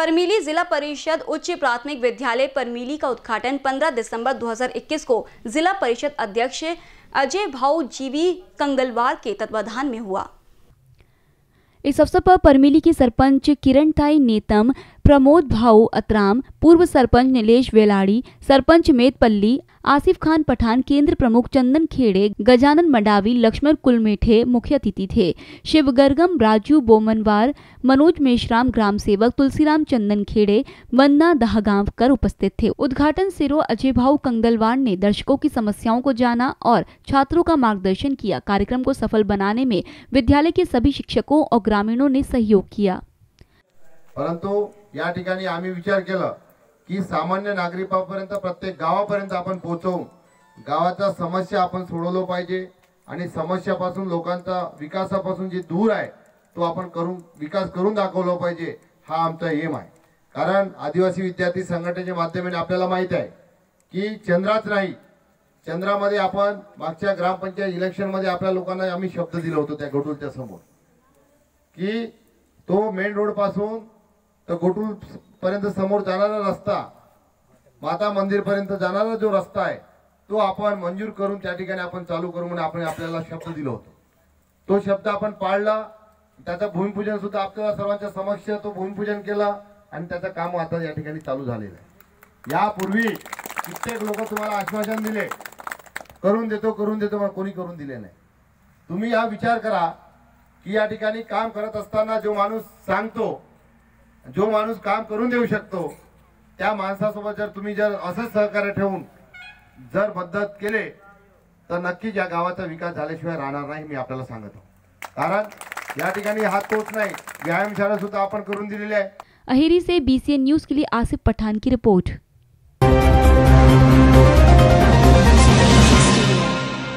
परमीली जिला परिषद उच्च प्राथमिक विद्यालय परमीली का उद्घाटन 15 दिसंबर 2021 को जिला परिषद अध्यक्ष अजय भाऊ जीवी कंगलवार के तत्वाधान में हुआ। इस अवसर पर परमीली की सरपंच किरण ताई नेतम, प्रमोद भाऊ अतराम, पूर्व सरपंच नीलेश वेलाड़ी, सरपंच मेदपल्ली, आसिफ खान पठान, केंद्र प्रमुख चंदन खेड़े, गजानन मंडावी, लक्ष्मण कुलमेठे मुख्य अतिथि थे। शिवगर्गम, राजू बोमनवार, मनोज मेश्राम, ग्राम सेवक तुलसीराम चंदन खेड़े, वंदना दहगांवकर उपस्थित थे। उद्घाटन सिरो अजय भाऊ कंगलवार ने दर्शकों की समस्याओं को जाना और छात्रों का मार्गदर्शन किया। कार्यक्रम को सफल बनाने में विद्यालय के सभी शिक्षकों और ग्रामीणों ने सहयोग किया। परंतु या ठिकाणी आम्ही विचार केला की सामान्य नागरिकांपर्यंत प्रत्येक गावापर्यंत आपण पोहोचवून गावाचा समस्या आपण सोडवलो पाहिजे आणि समस्यापासून लोकांचा विकासापासून जे दूर आहे तो आपण विकास करून दाखवला पाहिजे, हा आमचा एम आहे। कारण आदिवासी विद्यार्थी संघटनेच्या माध्यमाने आपल्याला माहित आहे की चंद्राच नाही, चंद्रामध्ये आपण मागच्या ग्रामपंचायत इलेक्शन मध्ये आपल्या लोकांना आम्ही शब्द दिला होता त्या गोटुलच्या समोर की तो मेन रोड पासून तर गोटुल पर्यंत समोर जाणारा रस्ता, माता मंदिर पर्यंत जाणारा जो रस्ता आहे तो आपण मंजूर करून त्या ठिकाणी आपण चालू करू म्हणून आपण आपल्याला शब्द दिला होता। तो शब्द आपण पाळला, त्याचं भूमिपूजन सुद्धा आपल्या सर्वांच्या समक्ष तो भूमिपूजन केला आणि त्याचं काम आता या ठिकाणी चालू झालेलं आहे। यापूर्वी कित्येक लोक तुम्हाला आश्वासन दिले करून देतो पण कोणी करून दिले नाही। तुम्ही हा विचार करा की या ठिकाणी काम करत असताना जो माणूस सांगतो, जो माणूस काम करून देऊ शकतो, त्या माणसासोबत जर तुम्ही असं सहकार्य ठेवून जर मदत केले तर नक्कीच या गावाचा विकास झाल्याशिवाय राहणार नाही, मी आपल्याला सांगतो। कारण या ठिकाणी हात तोच नाही, व्यायामशाळा सुद्धा आपण करून दिलेली आहे। अहेरी से BCN न्यूज के लिए आसिफ पठान की रिपोर्ट।